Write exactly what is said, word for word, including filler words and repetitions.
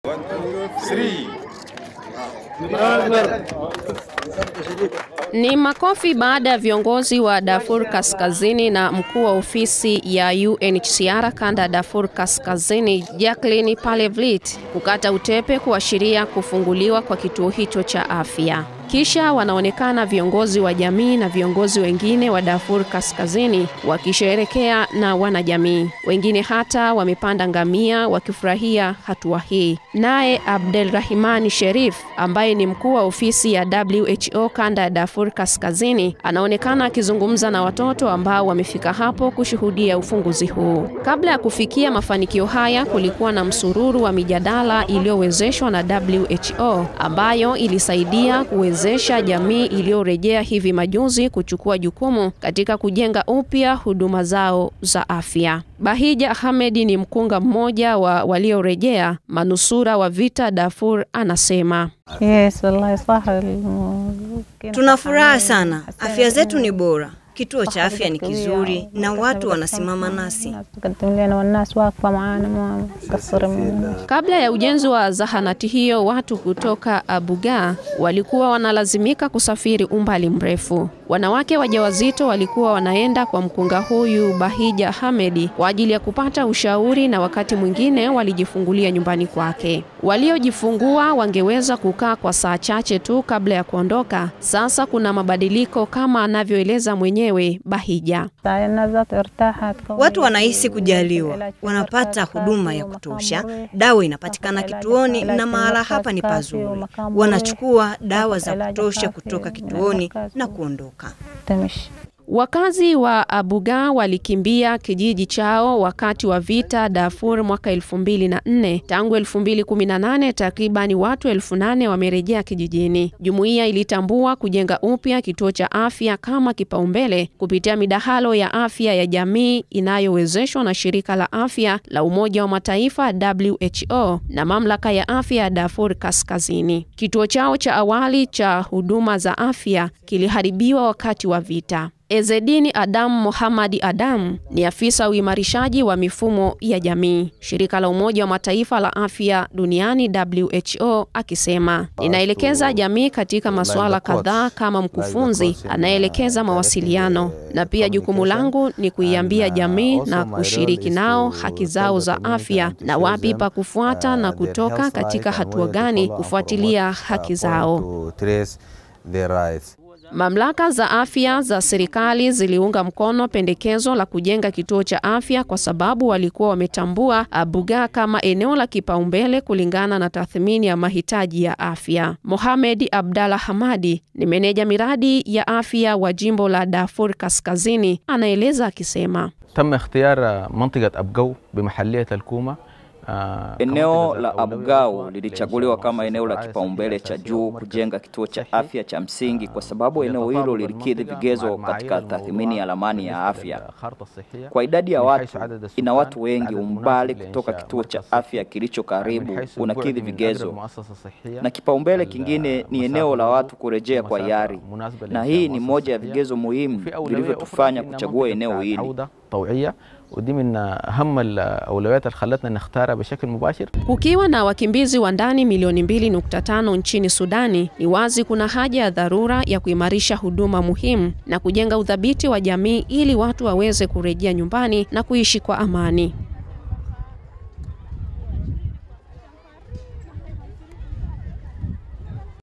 Ni makofi baada ya viongozi wa Darfur Kaskazini na mkuu wa ofisi ya U N H C R kanda ya Darfur Kaskazini Jacqueline Palevlit kukata utepe kuashiria kufunguliwa kwa kituo hicho cha afya. Kisha wanaonekana viongozi wa jamii na viongozi wengine wa Darfur Kaskazini wakisherehekea na wanajamii. Wengine hata wamepanda ngamia wakifurahia hatua hii. Naye Abdelrahman Sherif ambaye ni mkuu wa ofisi ya W H O kanda ya Darfur Kaskazini anaonekana akizungumza na watoto ambao wamefika hapo kushuhudia ufunguzi huu. Kabla ya kufikia mafanikio haya kulikuwa na msururu wa mijadala iliyowezeshwa na W H O ambayo ilisaidia kuwezesha jamii iliyorejea hivi majuzi kuchukua jukumu katika kujenga upya huduma zao za afya. Bahija Ahmed ni mkunga mmoja wa waliorejea manusura wa vita Darfur anasema. Yes, wallahi saha. Tunafuraha sana. Afya zetu ni bora. Kituo cha afya ni kizuri na watu wanasimama nasi. Kabla ya ujenzi wa zahanati hiyo, watu kutoka Abuga walikuwa wanalazimika kusafiri umbali mrefu. Wanawake wajawazito walikuwa wanaenda kwa mkunga huyu Bahija Ahmed kwa ajili ya kupata ushauri na wakati mwingine walijifungulia nyumbani kwake. Waliojifungua wangeweza kukaa kwa saa chache tu kabla ya kuondoka. Sasa kuna mabadiliko kama anavyoeleza mwenyewe Bahija. Watu wanahisi kujaliwa, wanapata huduma ya kutosha, dawa inapatikana kituoni na mahala hapa ni pazuri. Wanachukua dawa za kutosha kutoka kituoni na kuondoka. Wakazi wa Abuga walikimbia kijiji chao wakati wa vita Darfur mwaka elfu mbili na nne. Tangu elfu mbili kumi na nane takribani watu elfu nane wamerejea kijijini. Jumuiya ilitambua kujenga upya kituo cha afya kama kipaumbele kupitia midahalo ya afya ya jamii inayowezeshwa na shirika la afya la Umoja wa Mataifa W H O na mamlaka ya afya ya Darfur Kaskazini. Kituo chao cha awali cha huduma za afya kiliharibiwa wakati wa vita. Ezedini Adam Mohamed Adam ni afisa uimarishaji wa mifumo ya jamii, shirika la Umoja wa Mataifa la afya duniani W H O, akisema, "Ninaelekeza jamii katika masuala kadhaa kama mkufunzi anaelekeza mawasiliano, na pia jukumu langu ni kuiambia jamii na kushiriki nao haki zao za afya na wapi pa kufuata na kutoka katika hatua gani kufuatilia haki zao." Mamlaka za afya za serikali ziliunga mkono pendekezo la kujenga kituo cha afya kwa sababu walikuwa wametambua Abuga kama eneo la kipaumbele kulingana na tathmini ya mahitaji ya afya. Mohamed Abdallah Hamadi ni meneja miradi ya afya wa jimbo la Darfur Kaskazini, anaeleza akisema, "Tam ikhtiyar mantiqat Abgau bimahalliyat al-Kuma." Eneo la Abugao lilichaguliwa kama eneo la kipaumbele cha juu kujenga kituo cha afya cha msingi kwa sababu eneo hilo lilikidhi vigezo katika tathmini ya ramani ya afya. Kwa idadi ya watu, ina watu wengi, umbali kutoka kituo cha afya kilicho karibu unakidhi vigezo. Na kipaumbele kingine ni eneo la watu kurejea kwa hiari. Na hii ni moja ya vigezo muhimu vilivyotufanya kuchagua eneo hili. Kukiwa na wakimbizi wa ndani milioni mbili nukta tano nchini Sudani, ni wazi kuna haja ya dharura ya kuimarisha huduma muhimu na kujenga udhabiti wa jamii ili watu waweze kurejea nyumbani na kuishi kwa amani.